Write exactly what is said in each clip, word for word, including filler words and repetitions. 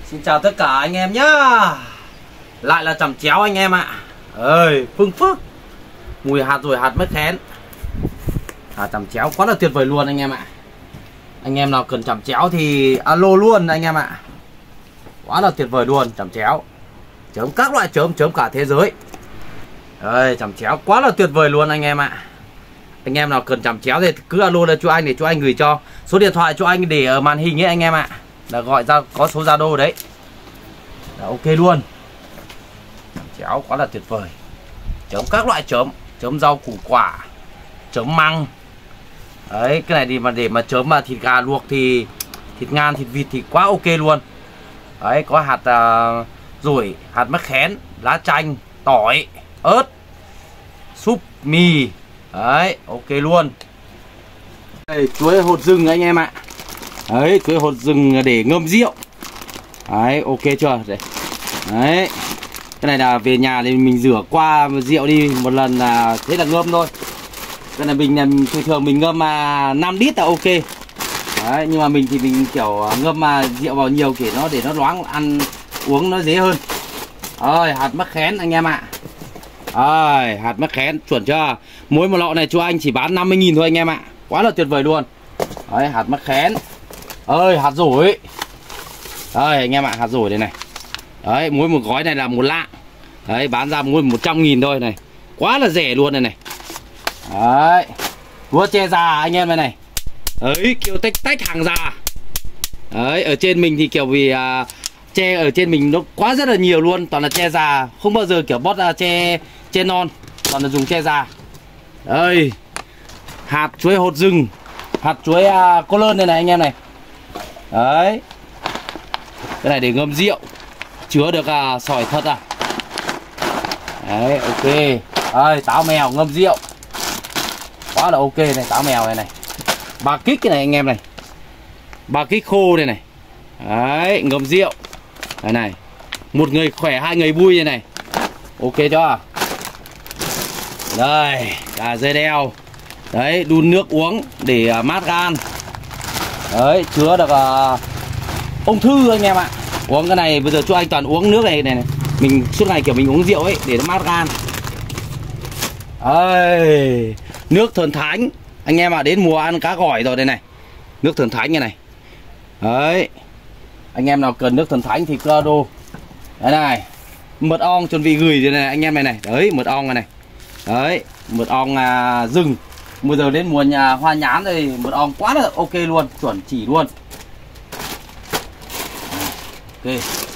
Xin chào tất cả anh em nhá. Lại là chẩm chéo anh em ạ. Ơi, Phương Phước. Mùi hạt rồi hạt mất khén. À, chẩm chéo quá là tuyệt vời luôn anh em ạ. Anh em nào cần chẩm chéo thì alo luôn anh em ạ. Quá là tuyệt vời luôn, chẩm chéo. Chấm các loại chấm, chấm cả thế giới. Ơi, chẩm chéo quá là tuyệt vời luôn anh em ạ. Anh em nào cần chẩm chéo thì cứ alo lên cho anh để cho anh gửi cho. Số điện thoại cho anh để ở màn hình ấy anh em ạ. Là gọi ra có số Zalo đấy. Là ok luôn. Chẩm chéo quá là tuyệt vời. Chấm các loại chấm, chấm rau củ quả, chấm măng. Đấy, cái này thì mà để mà chấm mà thịt gà luộc thì thịt ngan, thịt vịt thì quá ok luôn. Đấy, có hạt uh, rủi, hạt mắc khén, lá chanh, tỏi, ớt, súp, mì. Đấy, ok luôn. Đây, chuối hột rừng anh em ạ. Đấy, chuối hột rừng để ngâm rượu. Đấy, ok chưa? Đấy. Đấy. Cái này là về nhà thì mình rửa qua rượu đi một lần là thế là ngâm thôi. Cái này mình thường thường mình ngâm mà năm lít là ok. Đấy, nhưng mà mình thì mình kiểu ngâm mà rượu vào nhiều để nó để nó loãng ăn uống nó dễ hơn. Rồi, hạt mắc khén anh em ạ. Rồi, hạt mắc khén chuẩn chưa? Mỗi một lọ này cho anh chỉ bán năm mươi nghìn thôi anh em ạ. Quá là tuyệt vời luôn. Đấy, hạt mắc khén. Ơi, hạt rủi. Đây anh em ạ, hạt rủi đây này. Đấy, mỗi một gói này là một lạng. Đấy, bán ra mỗi một trăm nghìn thôi này. Quá là rẻ luôn này này. Đấy, lúa tre già anh em này này. Đấy, kiểu tách tách hàng già. Đấy, ở trên mình thì kiểu vì à, tre ở trên mình nó quá rất là nhiều luôn. Toàn là tre già, không bao giờ kiểu bót ra tre tre non. Toàn là dùng tre già. Đây, hạt chuối hột rừng, hạt chuối à, cô lơn này này anh em này. Đấy, cái này để ngâm rượu, chứa được à, sỏi thật à. Đấy, ok. Đây, táo mèo ngâm rượu, quá là ok này, táo mèo này này. Ba kích cái này anh em này, ba kích khô này này. Đấy, ngâm rượu này này, một người khỏe hai người vui này này, ok chưa? Đây, cà dây đeo. Đấy, đun nước uống để uh, mát gan. Đấy, chứa được uh, ung thư anh em ạ. Uống cái này bây giờ cho anh toàn uống nước này này, này. Mình suốt ngày kiểu mình uống rượu ấy để nó mát gan. Đấy, nước Thần Thánh anh em ạ. À, đến mùa ăn cá gỏi rồi đây này. Nước Thần Thánh này này. Đấy, anh em nào cần nước Thần Thánh thì cứ alo. Đấy này, mật ong chuẩn bị gửi đây này anh em này này. Đấy, mật ong này này. Đấy, mật ong à, rừng. Bây giờ đến mùa nhà hoa nhãn đây, mật ong quá là ok luôn, chuẩn chỉ luôn. Ok.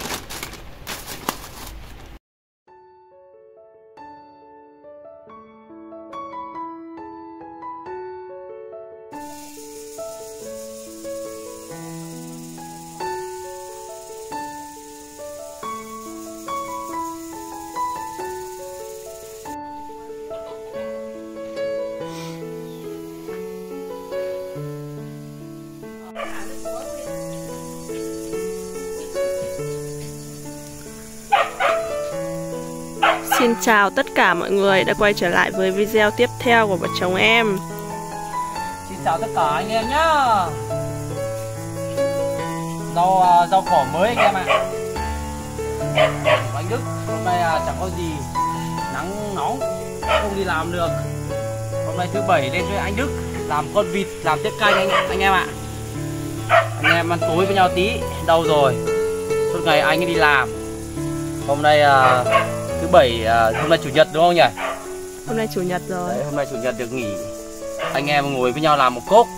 Xin chào tất cả mọi người đã quay trở lại với video tiếp theo của vợ chồng em. Xin chào tất cả anh em nhá. Rau rau cỏ mới anh em ạ. Anh Đức hôm nay chẳng có gì, nắng nóng không đi làm được. Hôm nay thứ bảy lên với anh Đức làm con vịt, làm tiết canh anh anh em ạ. Anh em ăn tối với nhau tí. Đâu rồi? Suốt ngày anh ấy đi làm. Hôm nay uh, thứ bảy, uh, hôm nay chủ nhật đúng không nhỉ? Hôm nay chủ nhật rồi. Đấy, hôm nay chủ nhật được nghỉ. Anh em ngồi với nhau làm một cốc.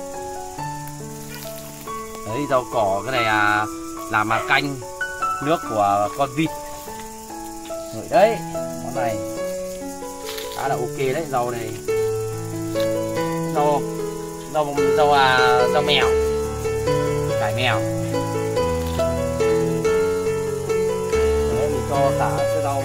Đấy, rau cỏ cái này à, làm mà canh nước của con vịt. Rồi đấy, món này khá là ok đấy, rau này. Rau rau rau à, rau mèo. Cải mèo. Đấy, mình cho cả cái rau.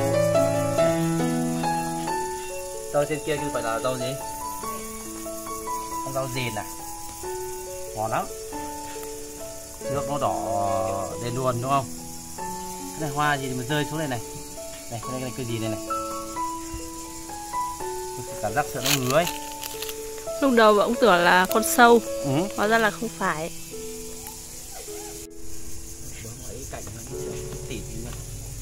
Rau trên kia chứ phải là rau gì? Con rau dền này, ngon lắm. Nước nó đỏ đen luôn đúng không? Cái này hoa gì mà rơi xuống này này. Này, cái này, cái này cái gì này này. Cảm giác sợ nó ngứa ấy. Lúc đầu vẫn tưởng là con sâu, ừ. hóa ra là không phải. cảnh nó tỉ tí nữa.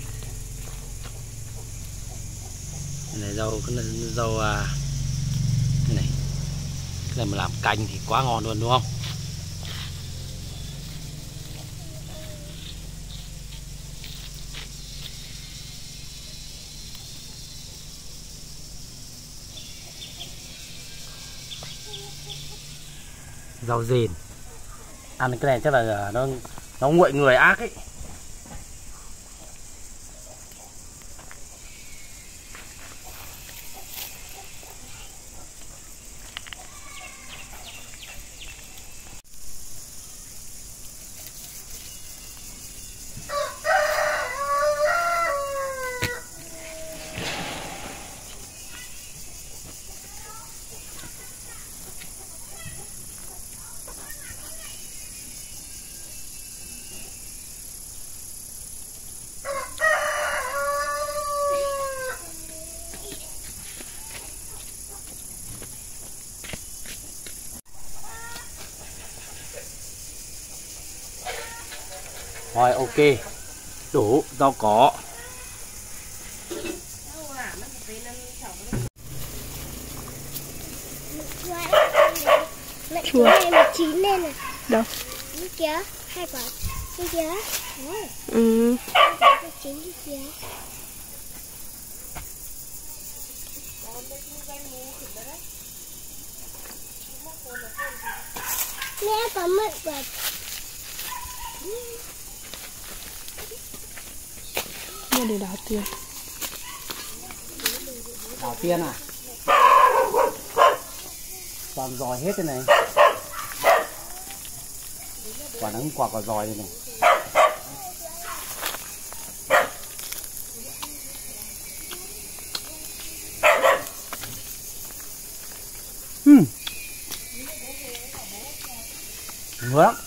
Cái này rau cái này rau à, cái này cái này mà làm canh thì quá ngon luôn đúng không? Rau dền ăn cái này chắc là nó nó nguội người ác ấy. Rồi ok, đủ rau cỏ. Mẹ chua này mà chín lên này. Đâu? Cái kia, hai quả. Cái kia. Ừ. Cái chín cái kia. Mẹ có mận quả. Mua để đào tiền. Đào tiên à? Toàn giòi hết thế này. Quả nắng quả quả giòi này này. Hmm. Ngon lắm.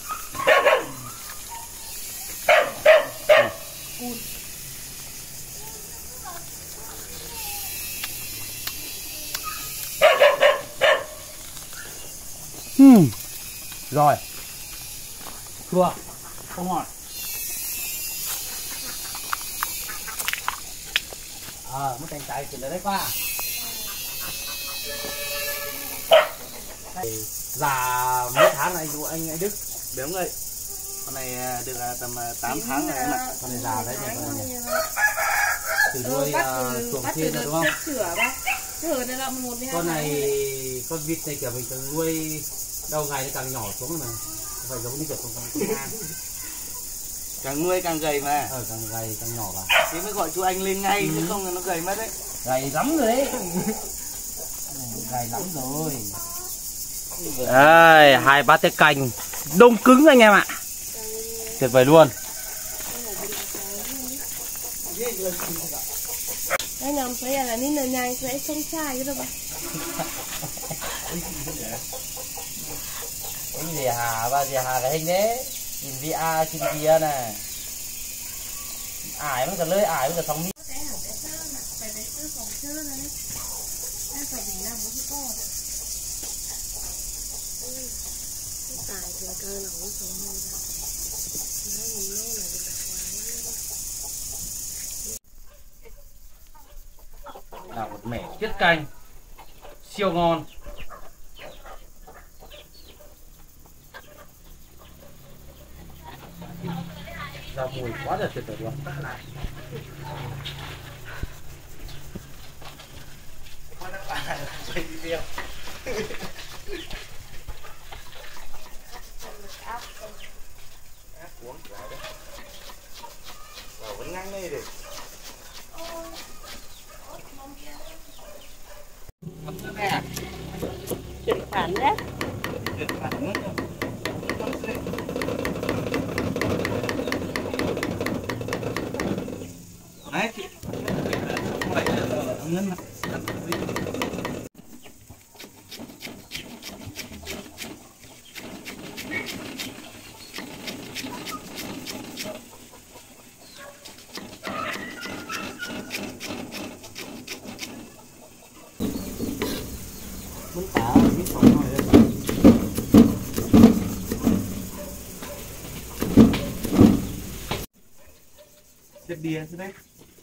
Hmm. Rồi. Chua. Không ngọt. À, mất cánh tay chuyển tới đấy qua. Già mấy tháng này anh anh anh Đức béo ngậy. Con này được tầm tám tháng rồi em ạ. Con này già đấy này, con này. Từ nuôi chuồng thiên rồi đúng không? Con này con vịt này kiểu mình càng nuôi đầu ngày nó càng nhỏ xuống mà. Không phải giống như kiểu con con ngan. Càng nuôi càng gầy mà. Ờ càng gầy càng nhỏ vào. Thế mới gọi chú anh lên ngay ừ. Chứ không là nó gầy mất đấy. Gầy lắm rồi đấy. Gầy lắm rồi. Đây, hai bát tép canh đông cứng anh em ạ. Tuyệt vời luôn. Cái nhóm sẽ là nên là nhai sẽ không sai cái đâu bạn. Cái gì hà ba gì hà cái hình đấy. Nhìn vi a trên kia nè. Ải mới cả lưới ải mới cả sóng mi. Là một mẻ tiết canh siêu ngon. Rau mùi quá là tuyệt vời luôn. Vẫn ngang đây đi. Chuyển khoản đấy. Chuyển khoản. Đấy chị. Vậy là ngân mặt. Chết bia thế đấy.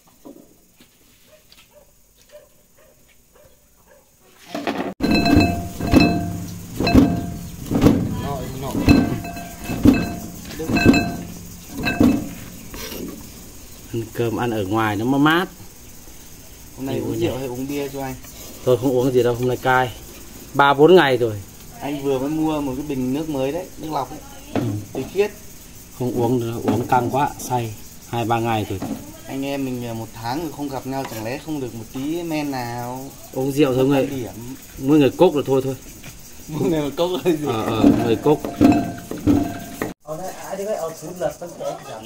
Ăn cơm ăn ở ngoài nó mát. Hôm nay uống rượu hay uống bia cho anh? Tôi không uống gì đâu, hôm nay cai ba bốn ngày rồi. Anh vừa mới mua một cái bình nước mới đấy, nước lọc ấy. Ừ. Từ khiết. Không uống nữa, uống căng quá, say hai ba ngày rồi. Anh em mình một tháng rồi không gặp nhau, chẳng lẽ không được một tí men nào? Uống rượu thôi người, mỗi người cốc rồi thôi thôi. Mỗi người một cốc rồi gì? Ờ ờ, người cốc. Ở đây ai đi cái ở xuống lật tất cả chẳng.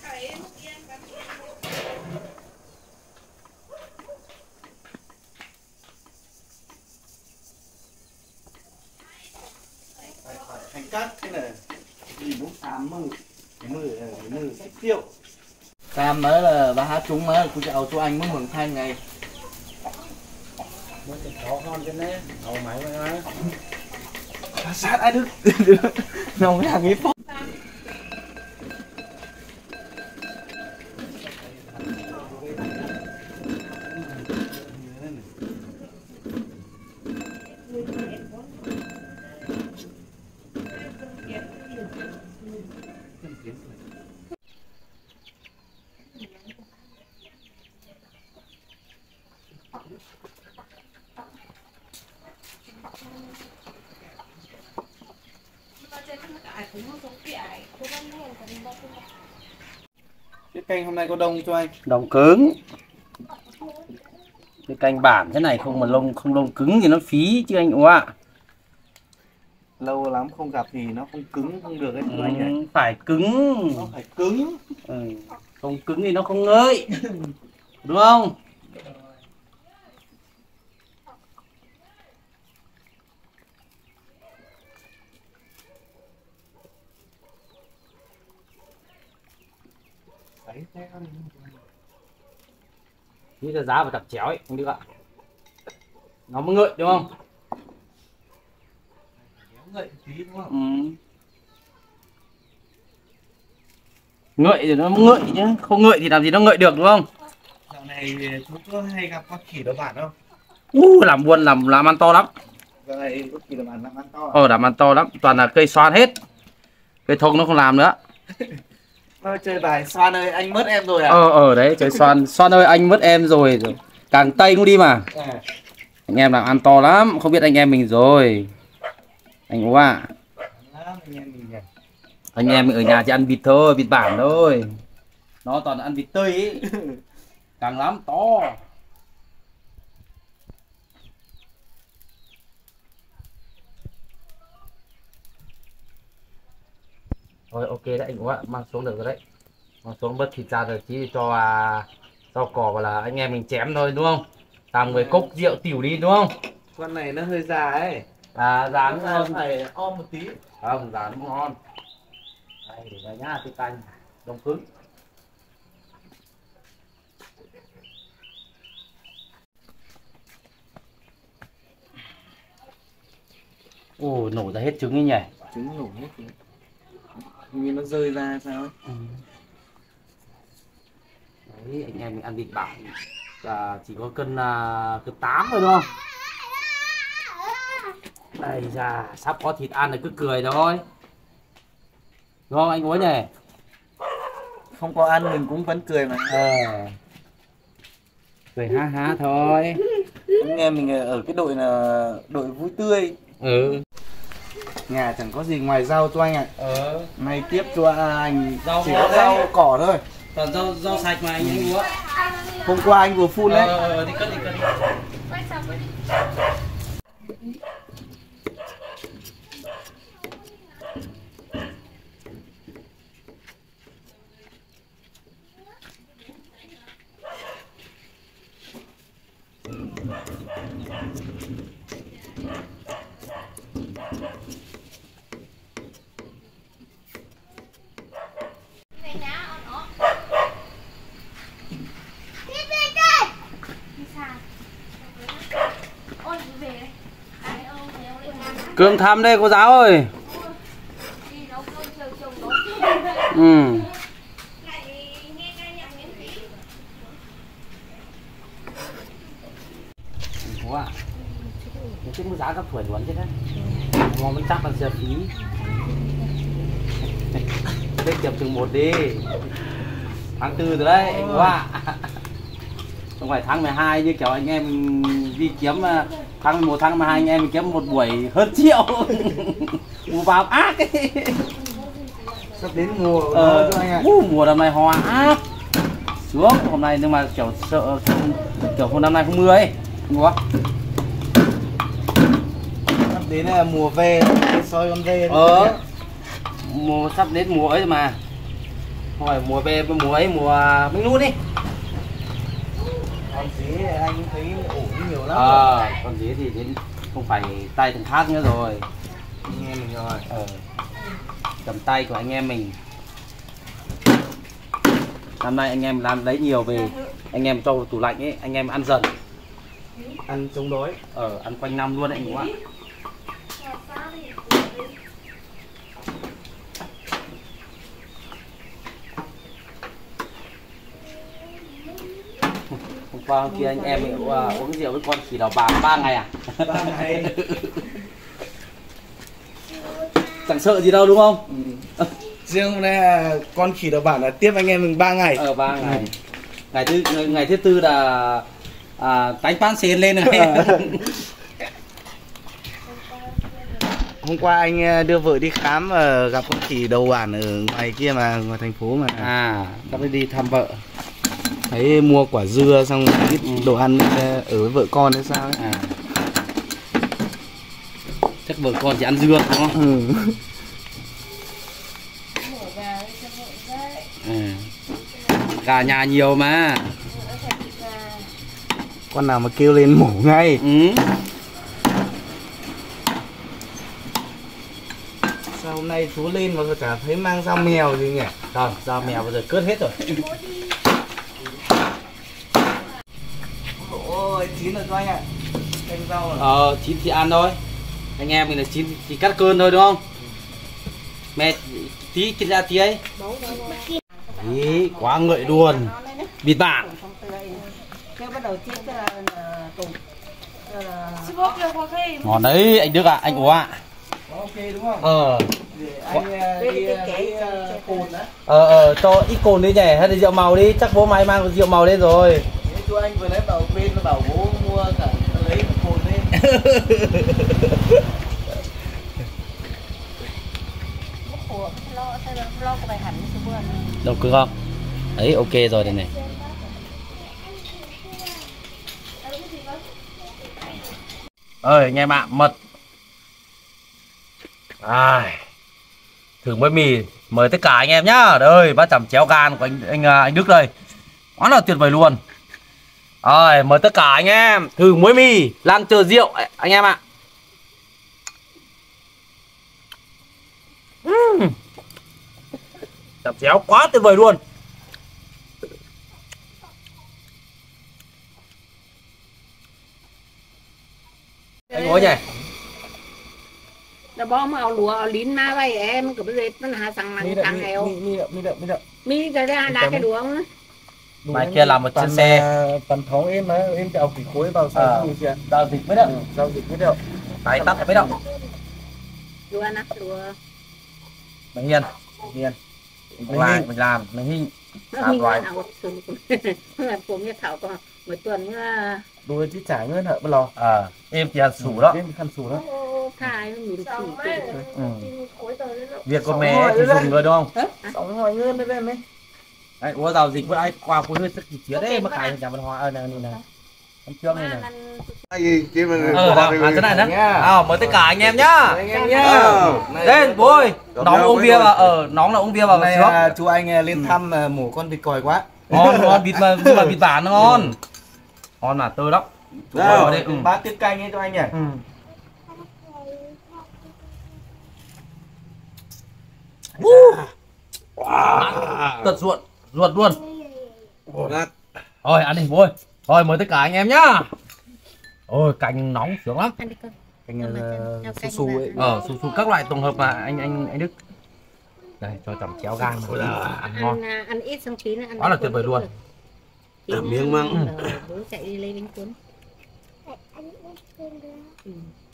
Thành cắt thế này gì muốn xàm mư mư mư sách triệu xàm mới là ba hát chúng mới cũng chào cho anh mới mừng thanh này Mới khó con cho nên đầu máy mà sát ai đức nông cái hàng ấy phó cái canh hôm nay có đông cho anh? Đông cứng. Cái canh bản thế này không mà lông không lông cứng thì nó phí chứ anh ủa ạ. Lâu lắm không gặp thì nó không cứng không được ấy Ừ, anh nhỉ? phải cứng. Nó phải cứng. Ừ, không cứng thì nó không ngơi. Đúng không? Như là giá phải chặt chéo ấy, không được ạ. Nó mới ngợi đúng không? Ngậy tí đúng không? Ừ. Ngợi thì nó ngợi chứ, không ngợi thì làm gì nó ngợi được đúng không? Dạo này chúng có hay gặp con khỉ đầu bản không? Uh, làm buôn làm làm ăn to lắm. Dạo này con khỉ đầu bản làm ăn to à? Ờ, làm ăn to lắm, toàn là cây xoan hết. Cây thông nó không làm nữa. Nó chơi bài xoan ơi anh mất em rồi à? Ờ ờ đấy, chơi xoan, xoan ơi anh mất em rồi. Càng tây cũng đi mà. À. Anh em làm ăn to lắm, không biết anh em mình rồi. Anh Ú à. Anh em mình nhỉ? Anh em ở nhà chỉ ăn vịt thôi, vịt bản thôi. Nó toàn ăn vịt tươi ấy. Càng lắm, to. Rồi ok đấy anh Ú ạ, mang xuống được rồi đấy. Mang xuống bớt thịt ra rồi chỉ cho à, rau cỏ và là anh em mình chém thôi đúng không? Làm người cốc rượu tiểu đi đúng không? Con này nó hơi già ấy. À già nó Nó ngon. phải om một tí. Không, già nó ngon. Đây để đây nhá, cái canh đông cứng. Ồ, nổ ra hết trứng ấy nhỉ. Trứng nổ hết rồi. Như nó rơi ra sao ấy. Ừ. Đấy, anh em mình ăn vịt bản là chỉ có cân uh, cân tám thôi đúng không? Đây ra sắp có thịt ăn là cứ cười thôi. Đúng không anh Ối nhỉ? Không có ăn mình cũng vẫn cười mà. Ờ. Cười ha ha thôi. Anh em mình ở cái đội là đội vui tươi. Ừ. Nhà chẳng có gì ngoài rau cho anh ạ. À. Ờ. Nay tiếp cho anh Rau chỉ có rau cỏ thôi. Toàn rau rau sạch mà anh anh Ú ạ. Hôm qua anh vừa phun đấy. Ờ, ờ, đi cất đi cất đi. Cơm thăm đây cô giáo ơi. Ừ. chứ mua giá các tuổi luôn chứ đấy ngon vẫn chắc là sẽ phí tiết kiệm chừng một đi tháng tư rồi đấy anh quá không phải tháng mười hai như kiểu anh em đi kiếm tháng mười một tháng mười hai anh em kiếm một buổi hơn triệu mua vào ác ấy. Sắp đến mùa ờ, cho anh ạ. Uh, mùa năm nay hoa ác xuống hôm nay nhưng mà kiểu sợ kiểu hôm năm nay không mưa ấy mua sắp đến là mùa về soi con về ờ mùa sắp đến mùa ấy mà không phải mùa về mùa ấy mùa mình luôn đi con dế anh thấy ổn nhiều lắm ờ con dế thì đến không phải tay thằng khác nữa rồi anh em mình rồi ờ cầm tay của anh em mình năm nay anh em làm lấy nhiều về anh em cho vào tủ lạnh ấy anh em ăn dần ăn chống đói ờ ăn quanh năm luôn đấy anh ạ. Hôm qua hôm kia anh em mình uh, uống rượu với con khỉ đào bàng ba ngày à? ba ngày. Chẳng sợ gì đâu đúng không? Ừ. Riêng hôm nay là con khỉ đào bản là tiếp anh em mình ba ngày. Ờ ba ngày. Ngày thứ ngày thứ tư là à, đánh pan xên lên rồi. Hôm qua anh đưa vợ đi khám và gặp con khỉ đầu bản ở ngoài kia mà ngoài thành phố mà. À, sắp đi thăm vợ. Thấy mua quả dưa xong ít đồ ăn ở với vợ con hay sao ấy. À. Chắc vợ con chỉ ăn dưa đúng không? Ừ. Ừ. Gà nhà nhiều mà. Con nào mà kêu lên mổ ngay. Ừ. Sao hôm nay chú lên mà cả thấy mang dao mèo gì nhỉ? Không, dao mèo bây giờ cướp hết rồi. Ôi, chín rồi cho anh ạ. Canh rau rồi. Ờ, chín thì ăn thôi. Anh em mình là chín thì cắt cơn thôi đúng không? Mẹ tí kia ra tí ấy. Ý, quá ngợi luôn. Bịt bạn. Ngon đấy anh Đức ạ, à, anh Ủa ạ. Ok đúng không? Ờ. Anh đi lấy cồn đó. Ờ ờ cho ít cồn đi nhỉ, hay là rượu màu đi, chắc bố mày mang rượu màu lên rồi. Chú anh vừa nãy bảo bên bảo bố mua cả lấy cả cồn lên. Đâu cứ không? Đấy ok rồi đây này. Ơi anh em ạ, mật. À, thử mới mì, mời tất cả anh em nhá. Đây, bát chẩm chéo gan của anh anh anh Đức đây. Quá là tuyệt vời luôn. Rồi, mời tất cả anh em thử muối mì, đang chờ rượu anh em ạ. Uhm. Chẩm chéo quá tuyệt vời luôn. Anh có nhỉ? Đã bom ao lúa lín ma vậy em cứ bây giờ nó hà sang lăng sang heo Mi mi đậu mi đậu mi đậu. mi cái ra đá cái đuống Bài kia là một chiếc xe. Toàn phóng em mà em chào thủy khối vào Ờ, sau gì kìa. giao dịch mới đậu. Giao dịch mới đậu. Tay tắt mới đậu. lúa nát lúa Mình hiền. Hiền. Mình làm, mình làm, mình hình. nó mình nào sườn làผมจะthảo còn một tuần nữa Đôi chứ trả ngân hợ bất lò. Ờ, em thì ăn sủ đó. Em khăn sủ đó. thai nó mình sủ Ừ. Việc của mẹ thì dùng rồi đúng không? Sống hỏi ngân đấy em ấy. Đấy, ủa giao dịch với ai qua cuối hơi sức gì chứa đấy mà khải nhà văn hóa ở này này. Em trước này này. Gì chứ mà Ờ, làm thế này đó. À, mời tất cả anh em nhá. Anh em nhá. Lên bố ơi. Nóng uống bia vào, ờ, nóng là uống bia vào Này trước. chú anh lên thăm mổ con vịt còi quá. Ngon, ngon, vịt mà, nhưng mà vịt bản nó ngon. Ngon là tươi lắm. Đâu, đây, ừ. bát tiết canh ấy cho anh nhỉ. Ừ. Wow. Tật ruột, ruột luôn. Rồi ăn đi bố ơi. Rồi mời tất cả anh em nhá. Ôi canh nóng sướng lắm. ăn đi con Canh uh, su su ấy. Ờ su su các loại tổng hợp mà anh anh anh Đức. Đây cho chẩm chéo gan rồi là ăn ngon. ăn ăn ít xong tí nữa ăn Quá là tuyệt vời luôn. miếng măng bố chạy đi lấy bánh cuốn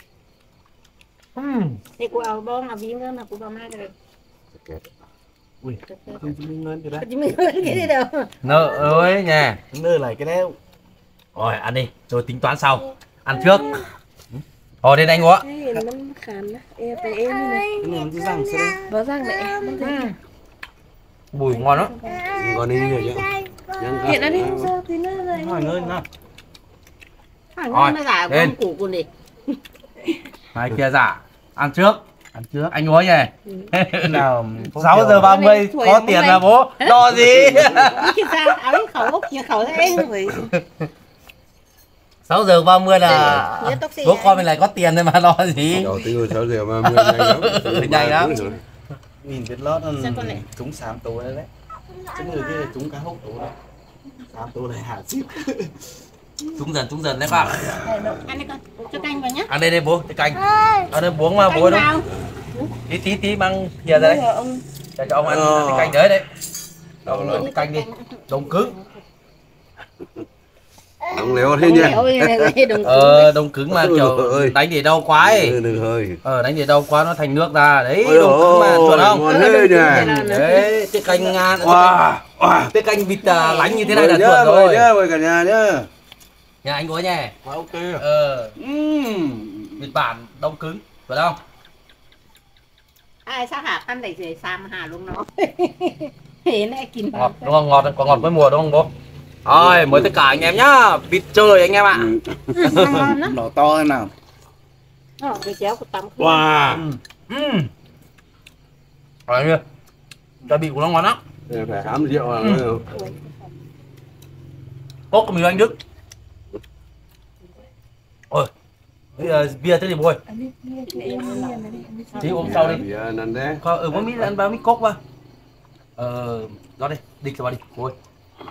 thì cô ao bông ao viên nữa mà cô bao mai rồi ui không chỉ mình ngân cái đấy chỉ mình ngân cái gì đâu nợ ơi nha. nơ lại cái đeo Rồi ăn đi rồi tính toán sau. Ăn trước. Rồi đến anh quá. Ê, nó khàn á. Ê, tại em như này. cái này nó răng sẽ Bỏ răng mẹ. Nó thấy Bùi ngon lắm. còn đi rồi chứ hiện nó đi sao thì nó lại. hỏi ngơi nào phải Rồi, nó giả lên. con củ của đi Hai kia giả. Ăn trước. ăn trước Anh uống nhỉ. nào sáu giờ ba mươi Tuổi có hôm tiền nay. là bố. Lo gì? cái sao áo cái khẩu ốc nhà khẩu đấy rồi sáu giờ ba mươi là nhớ tóc xì bố con mình lại có tiền thôi mà lo gì. đầu tiên sáu giờ ba mươi nhanh lắm. Nhanh lắm. nhìn cái lót nó Sao con lại- trúng sám tối đấy đấy chứ người kia trúng cá hốc tối đấy sám tối này hạ ship Trúng dần trúng dần đấy bạn. ăn đi con cho canh vào nhá Ăn đây đây bố, cái canh. Ăn đây uống mà bố canh đâu. vào Tí tí tí mang thìa ra đây. Ông Để cho ông ăn cái canh đấy đấy. Đâu là cái canh đi. Đông cứng. Đông léo thế nhá. đồng Ờ đông cứng mà Ôi kiểu dồi ơi. đánh để đau quá ấy. Ừ, đừng hơi. Ờ đánh để đau quá nó thành nước ra. Đấy Ôi đông cứng mà ôi, chuẩn không? ngon thế nhỉ. Đấy, cái canh nga, Wow, wow. cái canh vịt à, lánh như thế này là Mời nhá, chuẩn mời rồi. nhá, mời cả nhà nhá. Nhà anh có nha. ok Ờ, Ừm. vịt bản đông cứng, phải không? ai sao hả ăn để để sam hà luôn nó thế này kín Ngọt đúng không? Ngọt còn ngọt với mùa đúng không bố? Rồi, mời tất cả anh em nhá. Vịt chơi anh em ạ. ngon lắm nó to thế nào ờ cái chéo của tắm Wow. Ừm. Rồi như gia vị của nó ngon lắm. Đây phải hám rượu à. Cốt của mình anh Đức. Ôi, bây giờ bia thế gì bố ơi? Tí uống sau đi. Bia năn đấy. Có ở có mít ăn bao mít cốc vào. Ờ, đó đi, đi cho vào đi, bố ơi.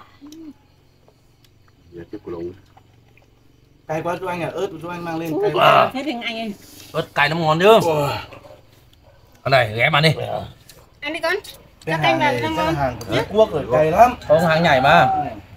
Bia tiếp của lồng. cay quá chú anh à ớt chú anh mang lên cay Wow. quá thế thì anh ơi Ớt cay nó ngon chứ. Con này ghé ăn đi. ăn đi con cái cho canh hàng vào này nó cái ngon hàng của Trung Quốc rồi cay lắm Ông hàng nhảy mà.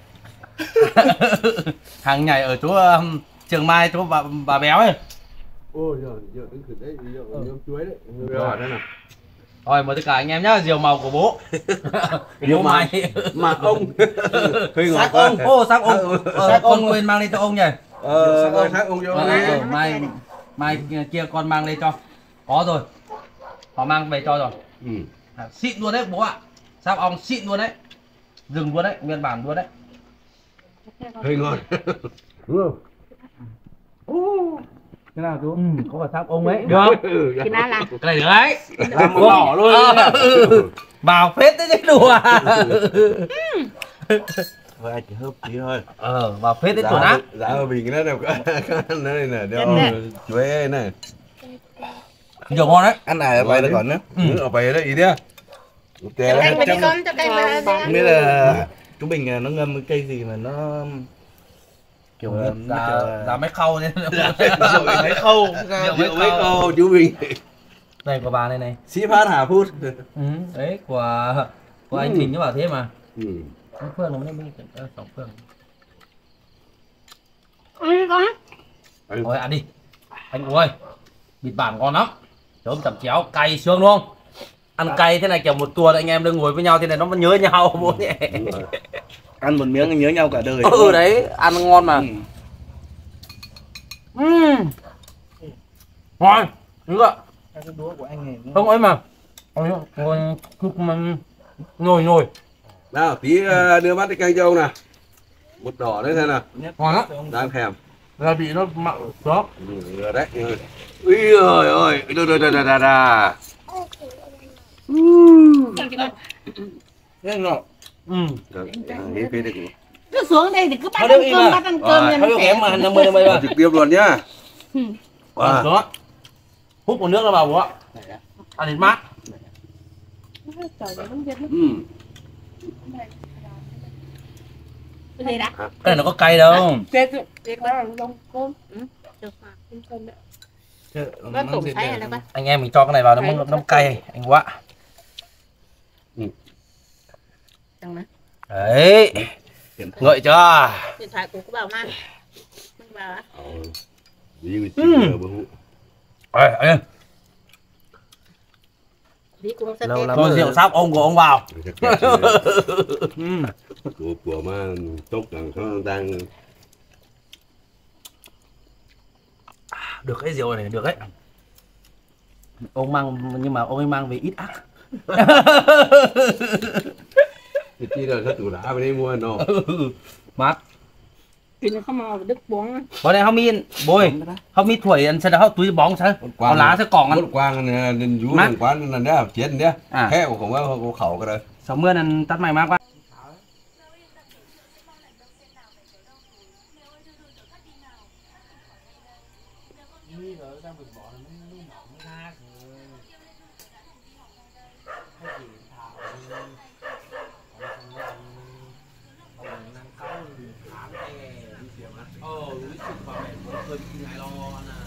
Hàng nhảy ở chỗ um, Trường Mai chỗ bà, bà béo ấy. Ôi giời, rượu đứng thử đấy, rượu nhóm chuối đấy. Rồi thế nào. Rồi mời tất cả anh em nhá, diều màu của bố. Diều Bố màu. mày. Mà ông. Hơi ngọt Xác quá. ông, ô xác ông. Ờ, Xác con ông. quên mang lên cho ông nhỉ. Ờ, ờ, xác ông vô Ờ, đi. ờ, mai mai kia con mang lên cho. Có rồi. Họ mang về cho rồi. Ừ. À, xịn luôn đấy bố ạ. Xác ong xịn luôn đấy. Dừng luôn đấy, nguyên bản luôn đấy. Hơi ngon. Đúng không? cái nào chú Ừ, có cả xác ông ấy. Được không? Ừ, thì nó là Cái này được đấy. làm một đỏ luôn Ờ, ừ. Vào phết đấy chứ đùa. thôi anh chỉ hớp tí thôi Ờ, vào phết đấy Giá- chuẩn á. giá ở mình nó đâu có nó này nè đeo Chân đấy. chuối này. Nhiều ngon đấy. ăn này ở vậy là còn nữa Ừ. Ừ, ở vậy đấy ý đi. cho canh vào đi con cho canh vào không biết là chú Bình nó ngâm cái cây gì mà nó kiểu là nó Giá, kiểu giá mấy khâu nên rượu mấy khâu Rượu Rượu mấy mấy câu. câu chú mình. Này của bà này này. sĩ phát Hà Phút Ừ, đấy của của anh Ừ. Thìn nó bảo thế mà. Ừ. Anh Phương nó mới mới ờ, Tổng Phương. ăn đi con Thôi ăn đi. Anh Ú ơi. Vịt bản ngon lắm. Chấm chẩm chéo cay xương đúng không? Ăn cay thế này kiểu một tuần anh em đừng ngồi với nhau thế này nó vẫn nhớ nhau bố nhỉ. ăn một miếng nhớ nhau cả đời Ừ đấy, ăn ngon mà. Ừ. Ừm. Ngon. Đúng ạ. cái đũa của anh này nó- Không ấy mà. Ôi, ngon cực mà nhồi nhồi. Nào tí ờ, đưa mắt cái canh cho ông nào. Một đỏ đấy thế nào. Ngon lắm. Đang thèm. Gia vị nó mặn đó. Ừ, rồi đấy. Ừ. Ui giời ơi, đà đà đà đà đà. cho chị con Thế ngọt Ừ. Rồi, hết phết đấy. cứ xuống đây thì cứ bắt Thôi ăn được, im cơm à. bắt ăn cơm Thôi lên nó được khỏe. em mà năm mươi năm mươi ba. Trực tiếp luôn nhá. Wow. Wow. Đó. Hút một nước ra vào bố ạ. Ăn đến mát. trời nó không biết nó Ừ. cái gì đã Cái này nó có cay đâu. chết rồi chết đó là lông côn được mà không cần nữa nó tủ thấy hay là ba Anh em mình cho cái này vào nó nó, nó cay anh quá. chẳng nữa Đấy. Ngợi chưa? điện thoại của cô bảo mang mang vào á Ờ, gì mà chỉ Ừ. giờ bữa hụ. Ê, ê. đi cũng sẽ Lâu lắm. Thôi rượu sáp ông của ông vào. của của mà tốt là nó đang Được cái rượu này được đấy. Ông mang nhưng mà ông ấy mang về ít ác. cái chi là thất thủ đá bên đây mua nó Mát. thì nó không màu đứt bóng Bọn này không miên bôi. Không miên thổi ăn sẽ đó túi bóng sao? Có lá sẽ còn ăn. một quang nên rú nên quán là đá chiến đấy. À. Thế của không có khẩu cái đấy. Sáu mươi nên tắt mày mát quá. Ờ, lúc trước bà mẹ cũng hơi bị ngại lo nè.